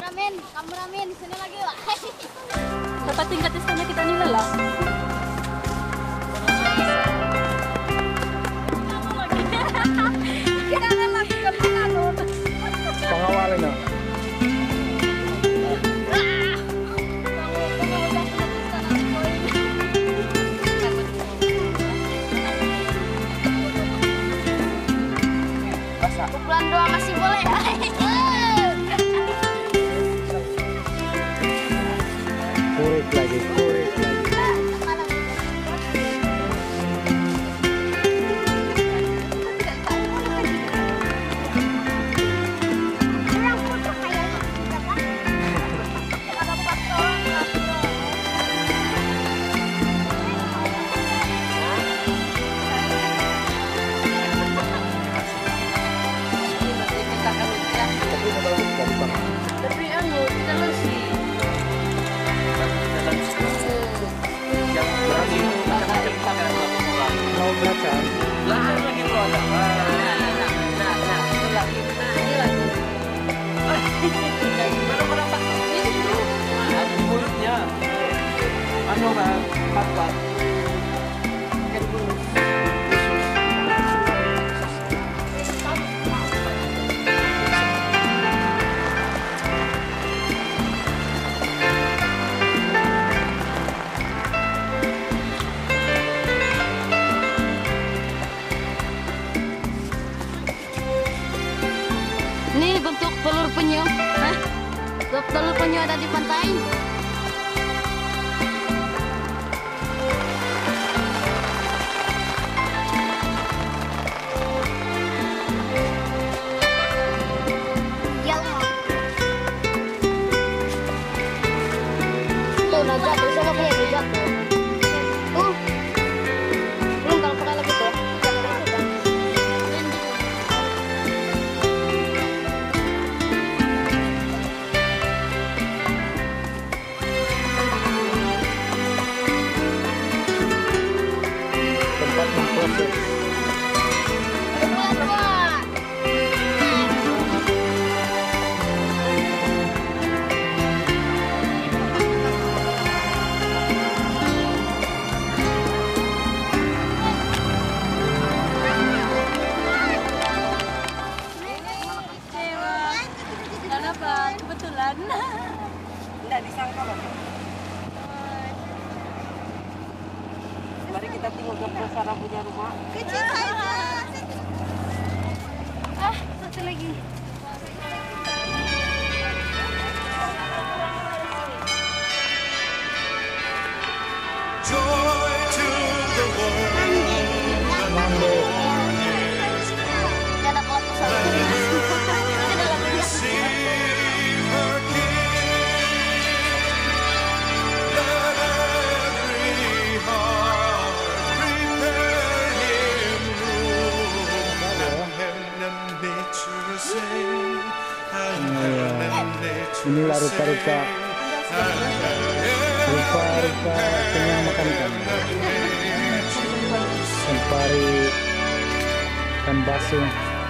Kameramen, sini lagi lah. Dapat tingkat istana kita nilai lah. Kita akan lakukan pengaduan. Pengawalin ya. Pukulan doa masih boleh. Kurit lagi, kurit lagi. Tapi anu kita masih Mau belajar? Belajar lagi lu ada. Mana Pak? Ada di mulutnya. Anu kan, pat-pat. Kan mulut. Ini bentuk telur penyu. Hah? Telur penyu ada di pantai. Tuh, nah jatuh. Siapa punya dia jatuh? Tuh. Belum kalau pakai lagi tuh. Tempat memproses. kenapa? Kebetulan. Tidak disangka Pak. Mari kita tengok gambar Sarah punya rumah. Kecil saja. Ah, satu lagi. Joy to the world. Mambo. Gak ada kelompok satu. Receive her King. Let every heart prepare him room. And heaven and nature sing. And heaven and nature Inilah rupa-rupa sing. rupa-rupa kenyang makan ikan. Sempari ikan basung.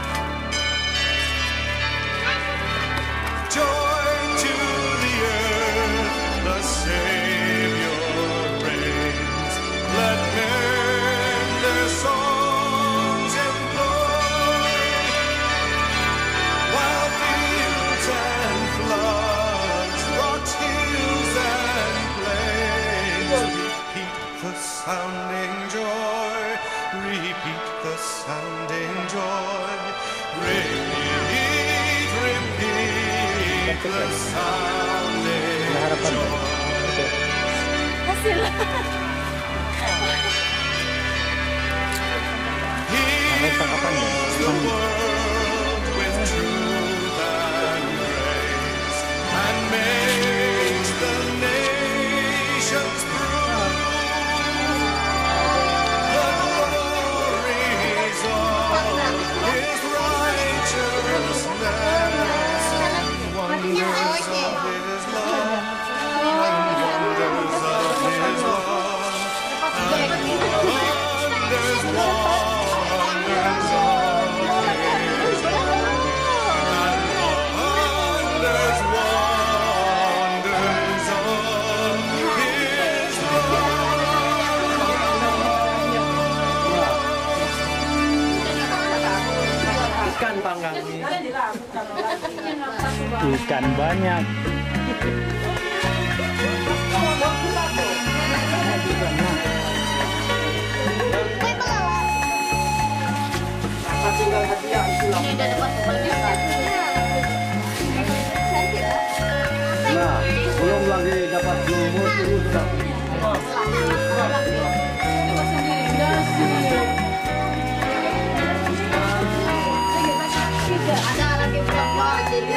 Joy to the earth, the Savior reigns. Let men their songs employ, while fields and floods, rocks, hills and plains repeat the sounding joy, repeat the sounding joy, repeat, repeat the sounding Ada harapan. joy. Oke. Hasil. He Ada tangkapan ya? rules the world with truth and grace, and makes the nations prove the glories of his righteousness, wonders of his love, and wonders of his love, and wonders, wonders of his love, and wonders, wonders Ikan banyak. Tinggal hadiah itulah. Ini dari waktu pagi kan? Nah, belum lagi dapat jumur itu sudah. Ada lagi berapa? Jadi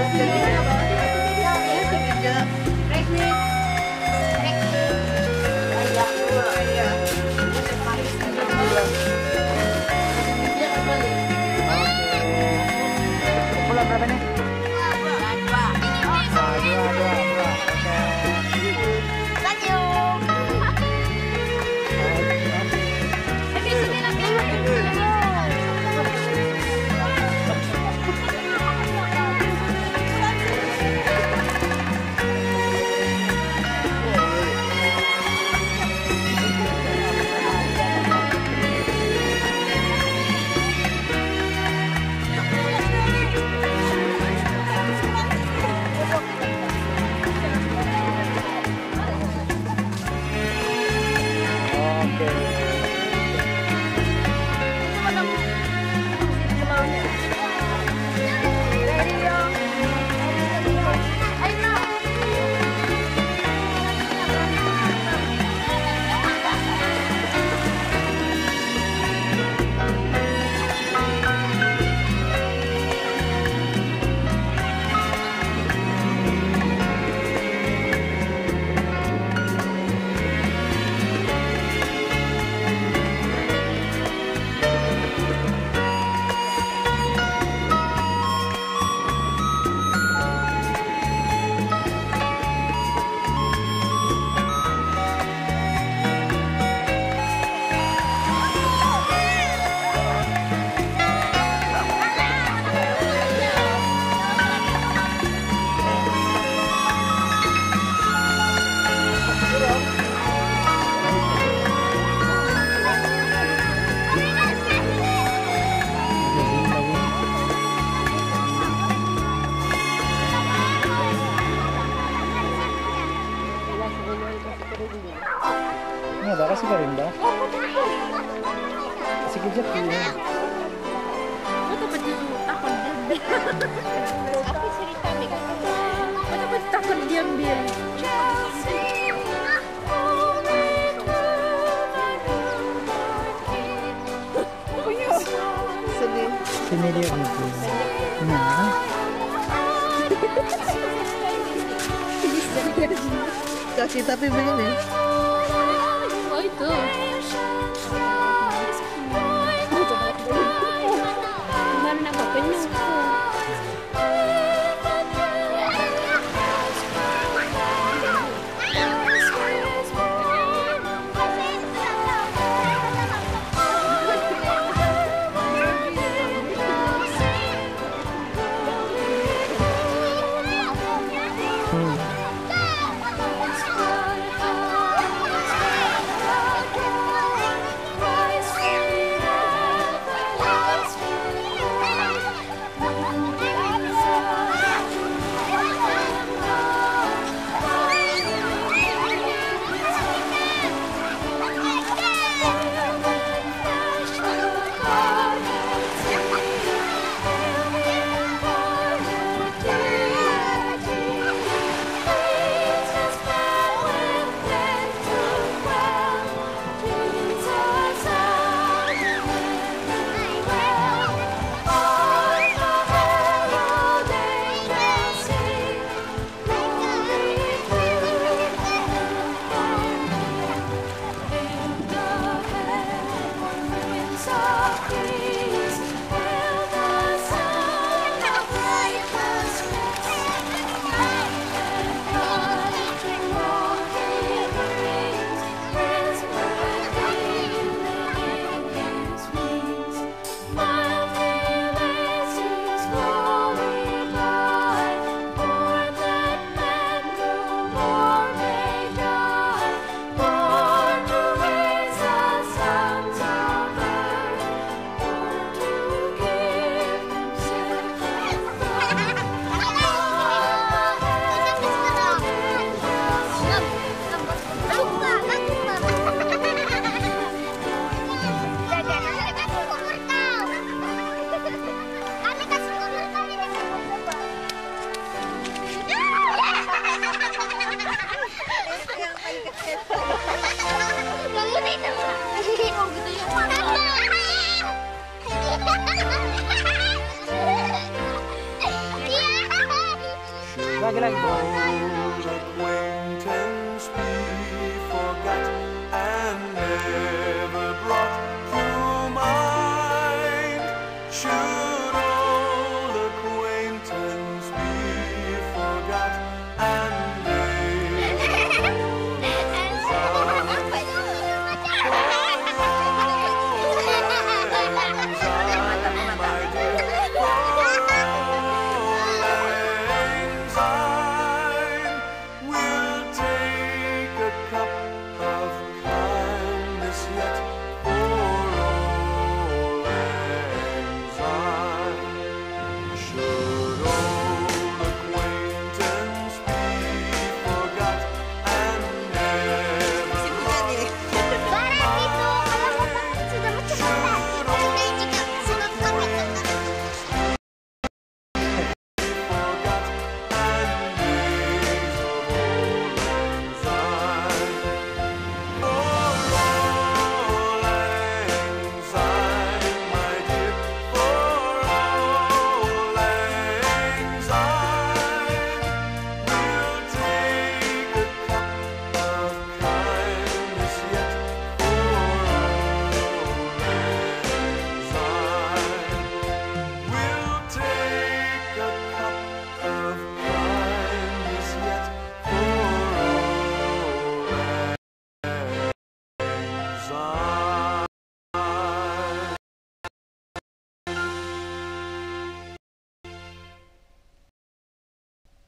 Pulang berapa nih? Ada kasi ka rin ba? Sige, Jack. Ano ba dito? Takot din. Aku cerita mereka. Ano ba takot diam bil? Sini dia gitu. Nah, Kaki tapi begini. Oh itu. Kemarin aku penyuh. Bangunin naman. Oh, gitu yung Lagi lagi. Old acquaintance